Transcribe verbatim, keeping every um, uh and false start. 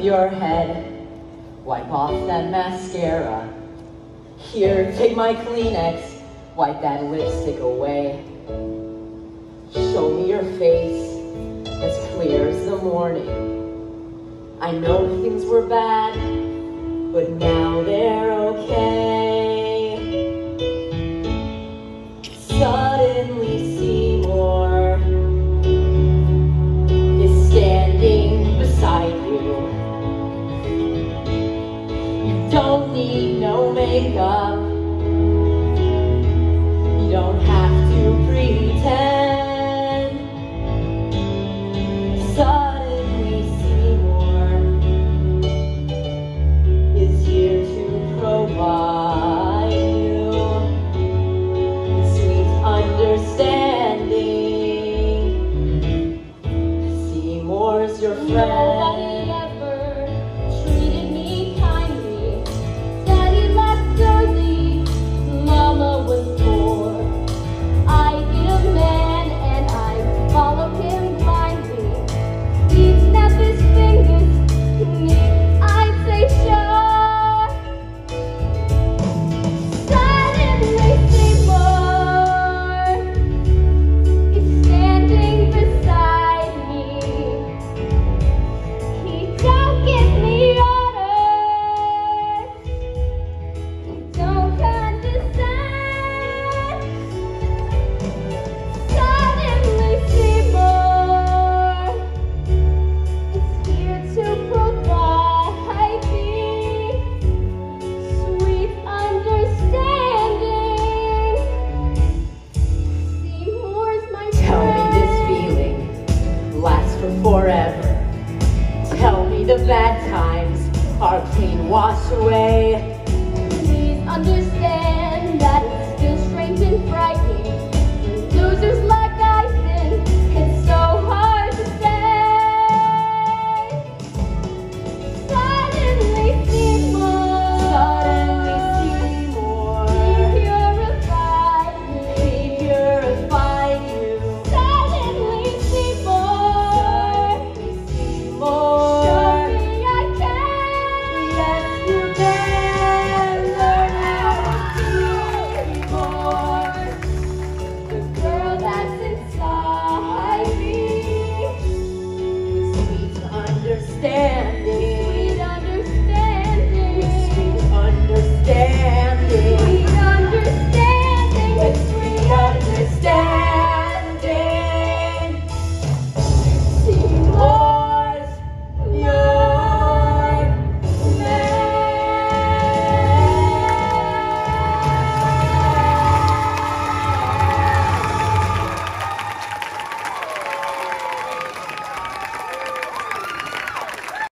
your head. Wipe off that mascara. Here, take my Kleenex. Wipe that lipstick away. Show me your face, as clear as the morning. I know things were bad, but now they're okay. Suddenly Seymour is standing beside you. You don't need no makeup.